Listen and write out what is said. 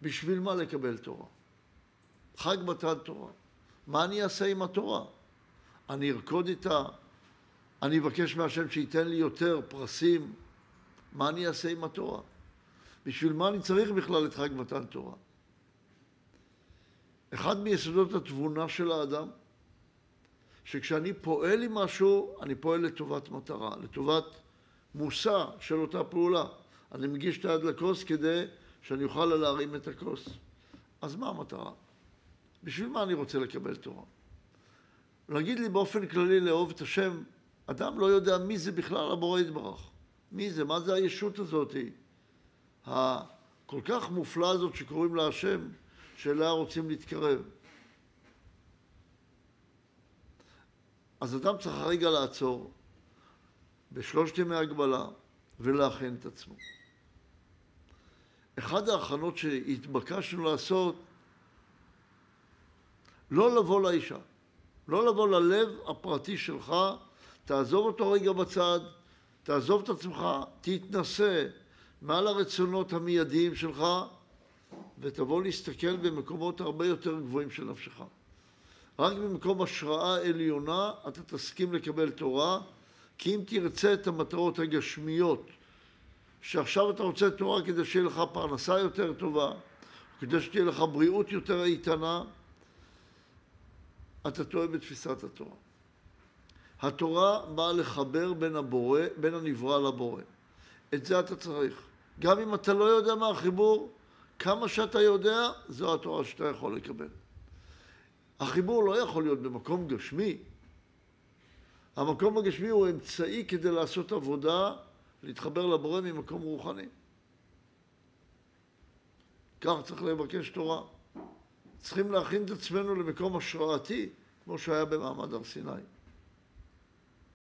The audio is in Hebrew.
בשביל מה לקבל תורה? חג מתן תורה. מה אני אעשה עם התורה? אני ארקוד איתה? אני אבקש מהשם שייתן לי יותר פרסים? מה אני אעשה עם התורה? בשביל מה אני צריך בכלל את חג מתן תורה? אחד מיסודות התבונה של האדם, שכשאני פועל עם משהו, אני פועל לטובת מטרה, לטובת מושא של אותה פעולה. אני מגיש את היד לכוס כדי שאני אוכל להרים את הכוס. אז מה המטרה? בשביל מה אני רוצה לקבל תורה? להגיד לי באופן כללי לאהוב את השם, אדם לא יודע מי זה בכלל הבורא יתברך. מי זה? מה זה הישות הזאת? הכל כך מופלאה הזאת שקוראים לה השם, שאליה רוצים להתקרב. אז אדם צריך הרגע לעצור בשלושת ימי הגבלה ולהכין את עצמו. אחד ההכנות שהתבקשנו לעשות, לא לבוא לאישה, לא לבוא ללב הפרטי שלך, תעזוב אותו רגע בצד, תעזוב את עצמך, תתנסה מעל הרצונות המיידיים שלך, ותבוא להסתכל במקומות הרבה יותר גבוהים של נפשך. רק במקום השראה עליונה אתה תסכים לקבל תורה, כי אם תרצה את המטרות הגשמיות, שעכשיו אתה רוצה תורה כדי שיהיה לך פרנסה יותר טובה, כדי שתהיה לך בריאות יותר איתנה, אתה טועה בתפיסת התורה. התורה באה לחבר בין הנברא לבורא. את זה אתה צריך. גם אם אתה לא יודע מה החיבור, כמה שאתה יודע, זו התורה שאתה יכול לקבל. החיבור לא יכול להיות במקום גשמי. המקום הגשמי הוא אמצעי כדי לעשות עבודה, להתחבר לבורא ממקום רוחני. כך צריך לבקש תורה. צריכים להכין את עצמנו למקום השראתי, כמו שהיה במעמד הר סיני.